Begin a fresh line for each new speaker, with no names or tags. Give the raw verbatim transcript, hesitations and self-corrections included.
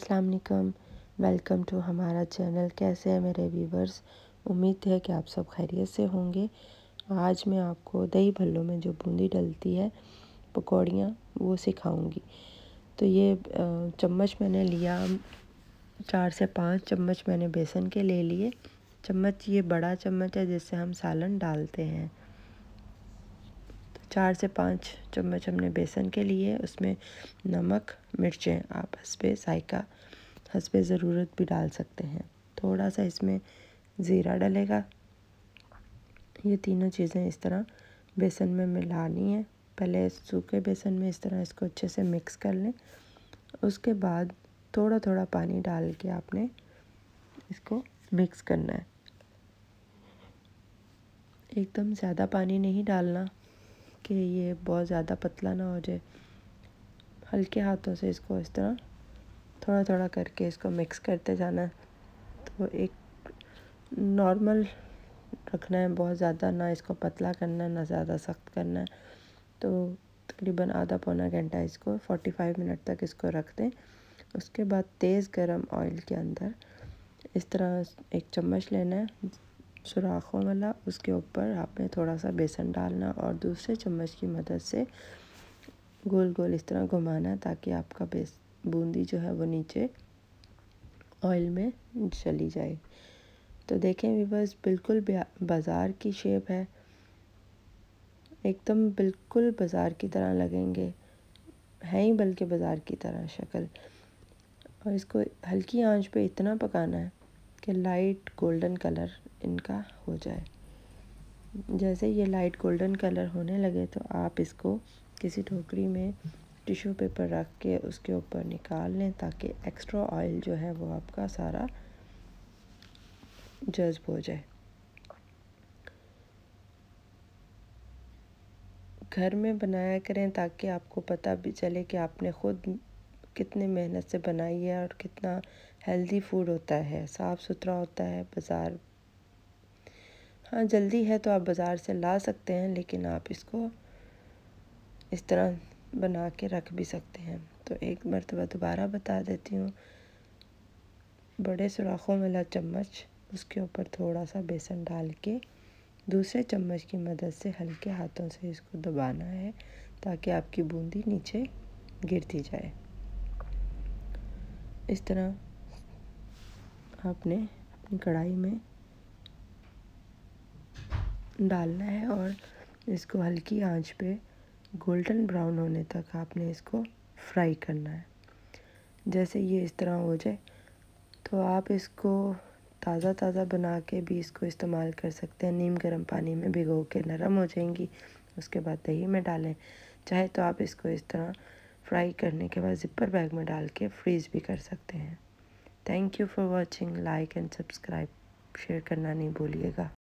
अस्सलाम वालेकुम, welcome to हमारा चैनल। कैसे हैं मेरे व्यूवर्स? उम्मीद है कि आप सब खैरियत से होंगे। आज मैं आपको दही भल्लों में जो बूंदी डलती है पकौड़ियाँ वो सिखाऊंगी। तो ये चम्मच मैंने लिया, चार से पाँच चम्मच मैंने बेसन के ले लिए। चम्मच ये बड़ा चम्मच है जिससे हम सालन डालते हैं। चार से पाँच चम्मच हमने बेसन के लिए, उसमें नमक, मिर्चें, आप हस्बे जायका हस्बे ज़रूरत भी डाल सकते हैं। थोड़ा सा इसमें ज़ीरा डलेगा। ये तीनों चीज़ें इस तरह बेसन में मिलानी है। पहले सूखे बेसन में इस तरह इसको अच्छे से मिक्स कर लें। उसके बाद थोड़ा थोड़ा पानी डाल के आपने इसको मिक्स करना है। एकदम ज़्यादा पानी नहीं डालना कि ये बहुत ज़्यादा पतला ना हो जाए। हल्के हाथों से इसको इस तरह थोड़ा थोड़ा करके इसको मिक्स करते जाना है। तो एक नॉर्मल रखना है, बहुत ज़्यादा ना इसको पतला करना है ना ज़्यादा सख्त करना है। तो तकरीबन आधा पौना घंटा इसको पैंतालीस मिनट तक इसको रख दें। उसके बाद तेज़ गरम ऑयल के अंदर इस तरह एक चम्मच लेना है सुराखों वाला, उसके ऊपर आपने थोड़ा सा बेसन डालना और दूसरे चम्मच की मदद से गोल गोल इस तरह घुमाना है ताकि आपका बेस बूंदी जो है वो नीचे ऑयल में चली जाए। तो देखें व्यूअर्स, बिल्कुल बाज़ार की शेप है, एकदम बिल्कुल बाज़ार की तरह लगेंगे, हैं ही बल्कि बाज़ार की तरह शक्ल। और इसको हल्की आंच पे इतना पकाना है कि लाइट गोल्डन कलर इनका हो जाए। जैसे ये लाइट गोल्डन कलर होने लगे तो आप इसको किसी टोकरी में टिश्यू पेपर रख के उसके ऊपर निकाल लें ताकि एक्स्ट्रा ऑयल जो है वो आपका सारा जज्ब हो जाए। घर में बनाया करें ताकि आपको पता भी चले कि आपने ख़ुद कितने मेहनत से बनाई है और कितना हेल्दी फूड होता है, साफ़ सुथरा होता है। बाज़ार, हाँ जल्दी है तो आप बाज़ार से ला सकते हैं, लेकिन आप इसको इस तरह बना के रख भी सकते हैं। तो एक मरतबा दोबारा बता देती हूँ। बड़े सुराखों वाला चम्मच, उसके ऊपर थोड़ा सा बेसन डाल के दूसरे चम्मच की मदद से हल्के हाथों से इसको दबाना है ताकि आपकी बूंदी नीचे गिरती जाए। इस तरह आपने अपनी कढ़ाई में डालना है और इसको हल्की आंच पे गोल्डन ब्राउन होने तक आपने इसको फ्राई करना है। जैसे ये इस तरह हो जाए तो आप इसको ताज़ा ताज़ा बना के भी इसको इस्तेमाल कर सकते हैं। नीम गर्म पानी में भिगो के नरम हो जाएंगी, उसके बाद दही में डालें। चाहे तो आप इसको इस तरह फ्राई करने के बाद ज़िपर बैग में डाल के फ्रीज़ भी कर सकते हैं। Thank you for watching. Like and subscribe share करना नहीं भूलिएगा।